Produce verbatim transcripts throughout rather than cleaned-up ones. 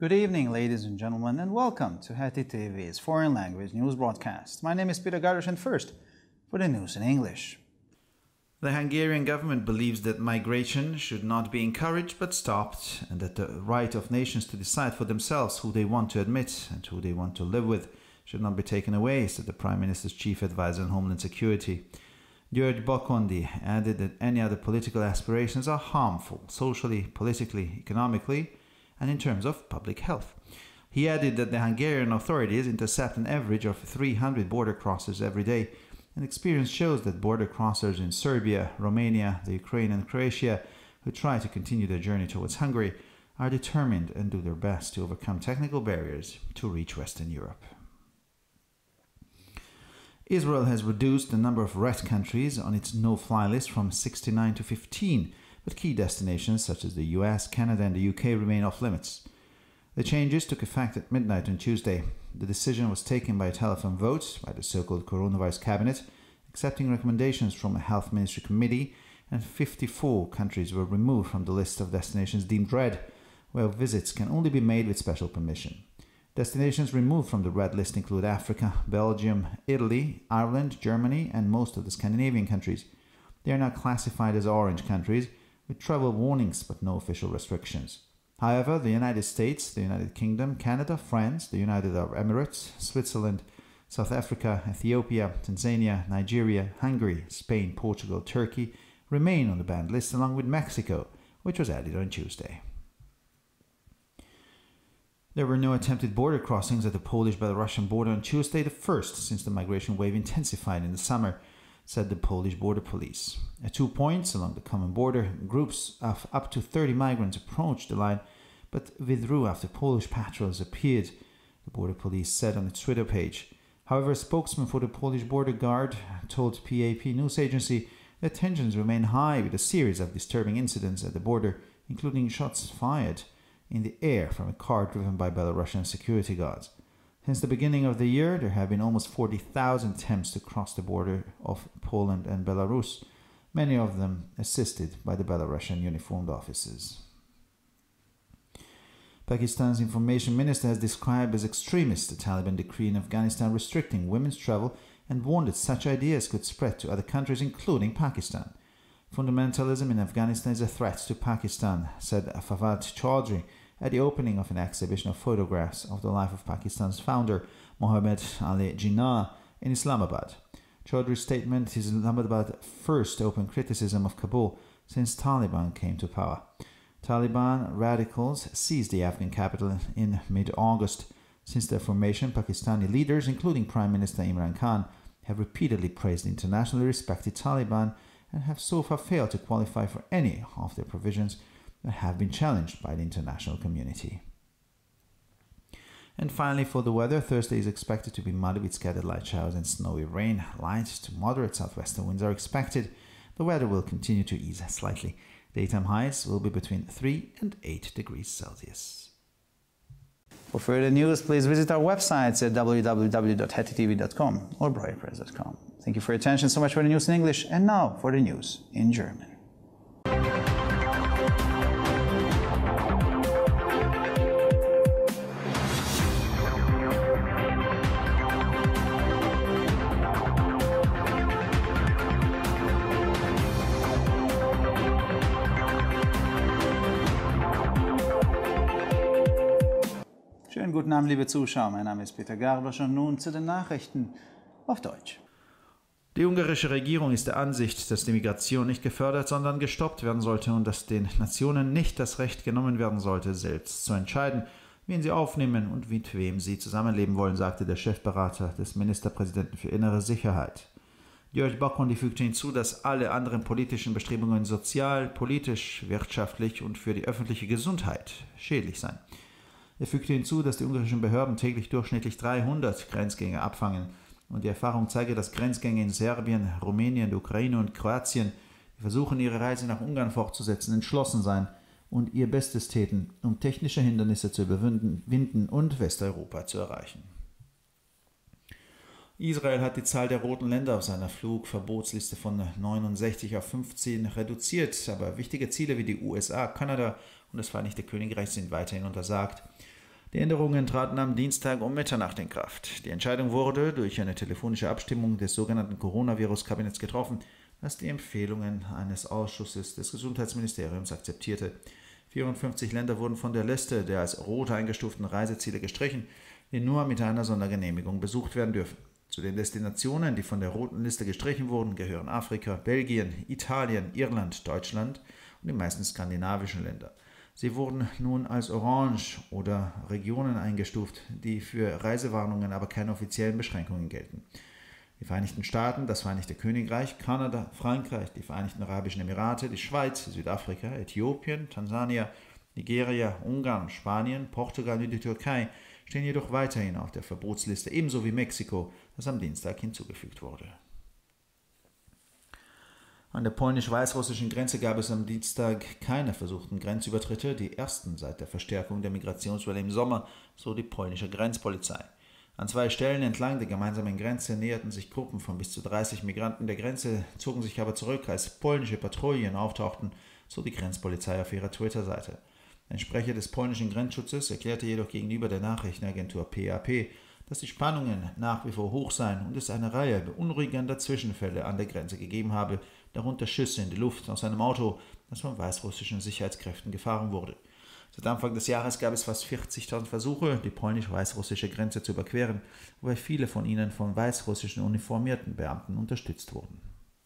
Good evening, ladies and gentlemen, and welcome to Heti T V's foreign language news broadcast. My name is Peter Gardosh, and first, for the news in English. The Hungarian government believes that migration should not be encouraged but stopped, and that the right of nations to decide for themselves who they want to admit and who they want to live with should not be taken away, said the Prime Minister's chief advisor on Homeland Security. György Bakondi added that any other political aspirations are harmful, socially, politically, economically, and in terms of public health. He added that the Hungarian authorities intercept an average of three hundred border crossers every day, and experience shows that border crossers in Serbia, Romania, the Ukraine and Croatia who try to continue their journey towards Hungary are determined and do their best to overcome technical barriers to reach Western Europe. Israel has reduced the number of red countries on its no-fly list from sixty-nine to fifteen, but key destinations such as the U S, Canada and the U K remain off-limits. The changes took effect at midnight on Tuesday. The decision was taken by a telephone vote by the so-called Coronavirus Cabinet, accepting recommendations from a Health Ministry Committee, and fifty-four countries were removed from the list of destinations deemed red, where visits can only be made with special permission. Destinations removed from the red list include Africa, Belgium, Italy, Ireland, Germany and most of the Scandinavian countries. They are now classified as orange countries, with travel warnings but no official restrictions. However, the United States, the United Kingdom, Canada, France, the United Arab Emirates, Switzerland, South Africa, Ethiopia, Tanzania, Nigeria, Hungary, Spain, Portugal, Turkey remain on the banned list, along with Mexico, which was added on Tuesday. There were no attempted border crossings at the Polish-Belarusian border on Tuesday, the first since the migration wave intensified in the summer, said the Polish border police. At two points along the common border, groups of up to thirty migrants approached the line, but withdrew after Polish patrols appeared, the border police said on its Twitter page. However, a spokesman for the Polish border guard told P A P news agency that tensions remain high with a series of disturbing incidents at the border, including shots fired in the air from a car driven by Belarusian security guards. Since the beginning of the year, there have been almost forty thousand attempts to cross the border of Poland and Belarus, many of them assisted by the Belarusian uniformed officers. Pakistan's information minister has described as extremist the Taliban decree in Afghanistan restricting women's travel and warned that such ideas could spread to other countries, including Pakistan. Fundamentalism in Afghanistan is a threat to Pakistan, said Fawad Chaudhry at the opening of an exhibition of photographs of the life of Pakistan's founder, Muhammad Ali Jinnah, in Islamabad. Chaudhry's statement is Islamabad's first open criticism of Kabul since Taliban came to power. Taliban radicals seized the Afghan capital in mid-August. Since their formation, Pakistani leaders, including Prime Minister Imran Khan, have repeatedly praised the internationally respected Taliban and have so far failed to qualify for any of their provisions that have been challenged by the international community. And finally, for the weather, Thursday is expected to be muddy with scattered light showers and snowy rain. Light to moderate southwestern winds are expected. The weather will continue to ease slightly. Daytime highs will be between three and eight degrees Celsius. For further news, please visit our websites at w w w dot heti t v dot com or breuer press dot com. Thank you for your attention. So much for the news in English, and now for the news in German. Schönen guten Abend, liebe Zuschauer. Mein Name ist Peter Gardosh und nun zu den Nachrichten auf Deutsch. Die ungarische Regierung ist der Ansicht, dass die Migration nicht gefördert, sondern gestoppt werden sollte und dass den Nationen nicht das Recht genommen werden sollte, selbst zu entscheiden, wen sie aufnehmen und mit wem sie zusammenleben wollen, sagte der Chefberater des Ministerpräsidenten für innere Sicherheit. György Bakondi fügte hinzu, dass alle anderen politischen Bestrebungen sozial, politisch, wirtschaftlich und für die öffentliche Gesundheit schädlich seien. Er fügte hinzu, dass die ungarischen Behörden täglich durchschnittlich dreihundert Grenzgänger abfangen und die Erfahrung zeige, dass Grenzgänge in Serbien, Rumänien, der Ukraine und Kroatien, die versuchen, ihre Reise nach Ungarn fortzusetzen, entschlossen seien und ihr Bestes täten, um technische Hindernisse zu überwinden und Westeuropa zu erreichen. Israel hat die Zahl der roten Länder auf seiner Flugverbotsliste von neunundsechzig auf fünfzehn reduziert, aber wichtige Ziele wie die U S A, Kanada und das Vereinigte Königreich sind weiterhin untersagt. Die Änderungen traten am Dienstag um Mitternacht in Kraft. Die Entscheidung wurde durch eine telefonische Abstimmung des sogenannten Coronavirus-Kabinetts getroffen, das die Empfehlungen eines Ausschusses des Gesundheitsministeriums akzeptierte. vierundfünfzig Länder wurden von der Liste der als rot eingestuften Reiseziele gestrichen, die nur mit einer Sondergenehmigung besucht werden dürfen. Zu den Destinationen, die von der roten Liste gestrichen wurden, gehören Afrika, Belgien, Italien, Irland, Deutschland und die meisten skandinavischen Länder. Sie wurden nun als orange oder Regionen eingestuft, die für Reisewarnungen aber keine offiziellen Beschränkungen gelten. Die Vereinigten Staaten, das Vereinigte Königreich, Kanada, Frankreich, die Vereinigten Arabischen Emirate, die Schweiz, Südafrika, Äthiopien, Tansania, Nigeria, Ungarn, Spanien, Portugal und die Türkei stehen jedoch weiterhin auf der Verbotsliste, ebenso wie Mexiko, das am Dienstag hinzugefügt wurde. An der polnisch-weißrussischen Grenze gab es am Dienstag keine versuchten Grenzübertritte, die ersten seit der Verstärkung der Migrationswelle im Sommer, so die polnische Grenzpolizei. An zwei Stellen entlang der gemeinsamen Grenze näherten sich Gruppen von bis zu dreißig Migranten der Grenze, zogen sich aber zurück, als polnische Patrouillen auftauchten, so die Grenzpolizei auf ihrer Twitter-Seite. Ein Sprecher des polnischen Grenzschutzes erklärte jedoch gegenüber der Nachrichtenagentur P A P, dass die Spannungen nach wie vor hoch seien und es eine Reihe beunruhigender Zwischenfälle an der Grenze gegeben habe, darunter Schüsse in die Luft aus einem Auto, das von weißrussischen Sicherheitskräften gefahren wurde. Seit Anfang des Jahres gab es fast vierzigtausend Versuche, die polnisch-weißrussische Grenze zu überqueren, wobei viele von ihnen von weißrussischen uniformierten Beamten unterstützt wurden.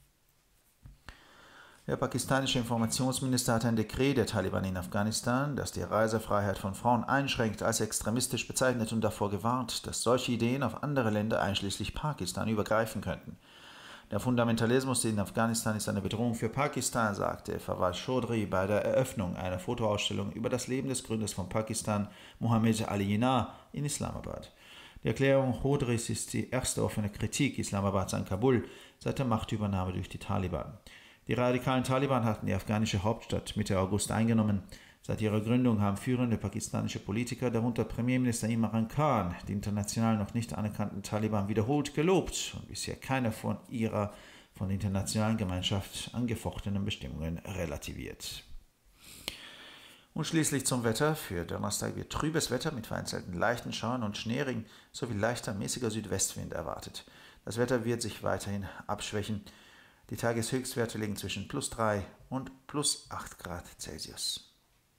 Der pakistanische Informationsminister hat ein Dekret der Taliban in Afghanistan, das die Reisefreiheit von Frauen einschränkt, als extremistisch bezeichnet und davor gewarnt, dass solche Ideen auf andere Länder einschließlich Pakistan übergreifen könnten. Der Fundamentalismus in Afghanistan ist eine Bedrohung für Pakistan, sagte Fawad Chaudhry bei der Eröffnung einer Fotoausstellung über das Leben des Gründers von Pakistan, Mohammed Ali Jinnah, in Islamabad. Die Erklärung Chaudhrys ist die erste offene Kritik Islamabads an Kabul seit der Machtübernahme durch die Taliban. Die radikalen Taliban hatten die afghanische Hauptstadt Mitte August eingenommen. Seit ihrer Gründung haben führende pakistanische Politiker, darunter Premierminister Imran Khan, die international noch nicht anerkannten Taliban wiederholt gelobt und bisher keine von ihrer von der internationalen Gemeinschaft angefochtenen Bestimmungen relativiert. Und schließlich zum Wetter. Für Donnerstag wird trübes Wetter mit vereinzelten leichten Schauern und Schneeregen sowie leichter mäßiger Südwestwind erwartet. Das Wetter wird sich weiterhin abschwächen. Die Tageshöchstwerte liegen zwischen plus drei und plus acht Grad Celsius.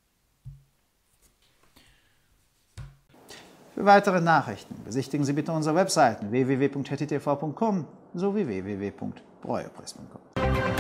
Für weitere Nachrichten besichtigen Sie bitte unsere Webseiten w w w punkt h t t v punkt com sowie w w w punkt breuerpress punkt com.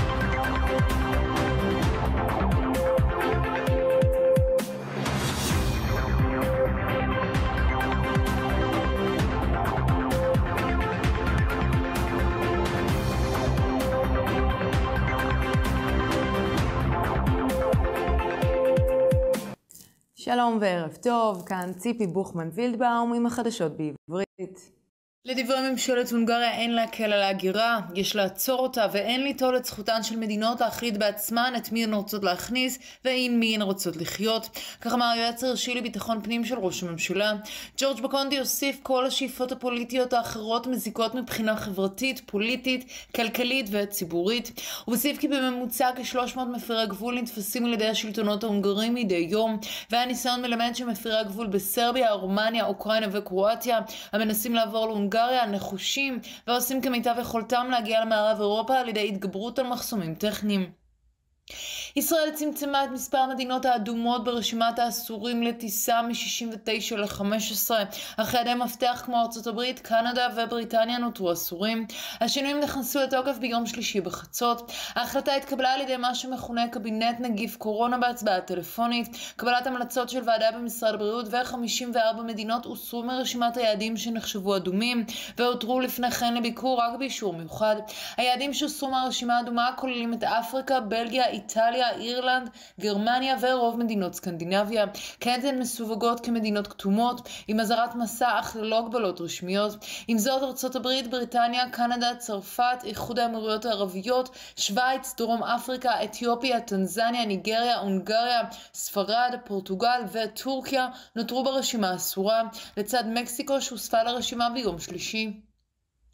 שלום וערב טוב, כאן ציפי בוכמן וילדבאום עם החדשות בעברית. לדברי ממשלת הונגריה אין להקל על ההגירה, יש לעצור אותה ואין ליטול את זכותן של מדינות להחליט בעצמן את מי הן רוצות להכניס ועם מי הן רוצות לחיות. כך אמר היועץ הראשי לביטחון פנים של ראש הממשלה. ג'ורג' בקונדי הוסיף כל השאיפות הפוליטיות האחרות מזיקות מבחינה חברתית, פוליטית, כלכלית וציבורית. הוא הוסיף כי בממוצע כ-שלוש מאות מפירי גבול נתפסים על ידי השלטונות ההונגרים מדי יום, והניסיון מלמד שמפירי הגבול בסרביה, רומניה, אוקראינה וקרואטיה המנסים לעבור להונגריה נחושים ועושים כמיטב יכולתם להגיע למערב אירופה על ידי התגברות על מחסומים טכניים. ישראל צמצמה את מספר המדינות האדומות ברשימת האסורים לטיסה מ-שישים ותשע ל-חמש עשרה, אך יעדי מפתח כמו ארצות הברית, קנדה ובריטניה נותרו אסורים. השינויים נכנסו לתוקף ביום שלישי בחצות. ההחלטה התקבלה על ידי מה שמכונה קבינט נגיף קורונה בהצבעה טלפונית. קבלת המלצות של ועדה במשרד הבריאות ו-חמישים וארבע מדינות הוסרו מרשימת היעדים שנחשבו אדומים והותרו לפני כן לביקור רק באישור מיוחד. היעדים שהוסרו מהרשימה האדומה כוללים את אפריקה, בלגיה, איטליה, אירלנד, גרמניה ורוב מדינות סקנדינביה. כעת הן מסווגות כמדינות כתומות עם אזהרת מסע אך ללא הגבלות רשמיות. עם זאת, ארצות הברית, בריטניה, קנדה, צרפת, איחוד האמירויות הערביות, שווייץ, דרום אפריקה, אתיופיה, טנזניה, ניגריה, הונגריה, ספרד, פורטוגל וטורקיה נותרו ברשימה אסורה, לצד מקסיקו שהוספה לרשימה ביום שלישי.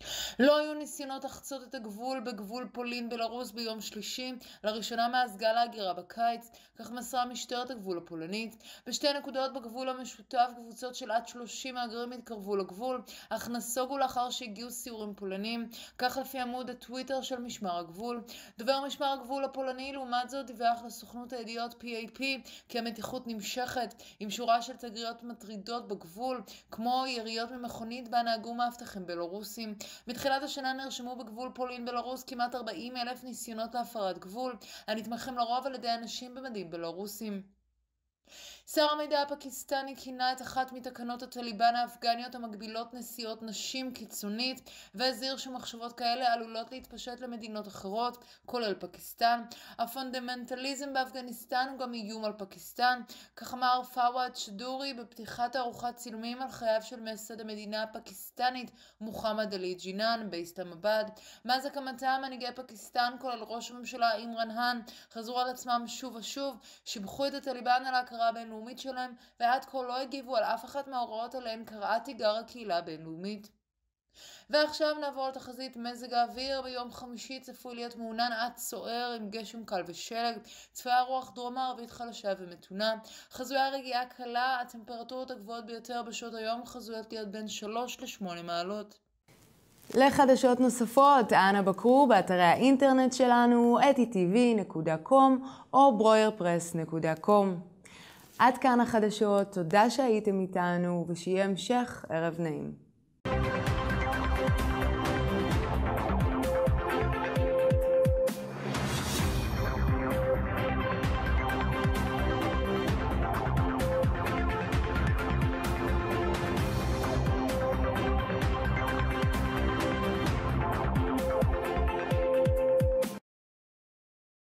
לא היו ניסיונות לחצות את הגבול בגבול פולין בלרוס ביום שלישי, לראשונה מאז גל ההגירה בקיץ, כך מסרה משטרת הגבול הפולנית. בשתי נקודות בגבול המשותף קבוצות של עד שלושים מהגרים התקרבו לגבול, אך נסוגו לאחר שהגיעו סיורים פולנים, כך לפי עמוד הטוויטר של משמר הגבול. דובר משמר הגבול הפולני לעומת זאת דיווח לסוכנות הידיעות פי איי פי כי המתיחות נמשכת, עם שורה של תגריות מטרידות בגבול, כמו יריות ממכונית בה נהגו מאבטחים בלרוסים. מתחילת השנה נרשמו בגבול פולין בלרוס כמעט ארבעים אלף ניסיונות להפרת גבול, הנתמכים לרוב על ידי אנשים במדים בלרוסים. שר המידע הפקיסטני כינה את אחת מתקנות הטליבן האפגניות המגבילות נסיעות נשים קיצונית, והזהיר שמחשבות כאלה עלולות להתפשט למדינות אחרות, כולל פקיסטן. הפונדמנטליזם באפגניסטן הוא גם איום על פקיסטן, כך אמר פאוואד שדורי בפתיחת תערוכת צילומים על חייו של מייסד המדינה הפקיסטנית מוחמד עלי ג'ינן באסלאמבאד. מאז הקמתה מנהיגי פקיסטן, כולל ראש הממשלה אימרן האן, חזרו על עצמם שוב ושוב, שיבחו את הטליבן על ההכרה הבינלאומית שלהם, ועד כה לא הגיבו על אף אחת מההוראות עליהן קראה תיגר הקהילה הבינלאומית. ועכשיו נעבור לתחזית מזג האוויר. ביום חמישי צפוי להיות מעונן עד סוער עם גשם קל ושלג, צפויה רוח דרום מערבית חלשה ומתונה, חזויה רגיעה קלה, הטמפרטורות הגבוהות ביותר בשעות היום חזויות להיות בין שלוש לשמונה מעלות. לחדשות נוספות, אנא בקרו באתרי האינטרנט שלנו את אי טי וי נקודה קום או ברויר פרס נקודה קום. עד כאן החדשות, תודה שהייתם איתנו ושיהיה המשך ערב נעים.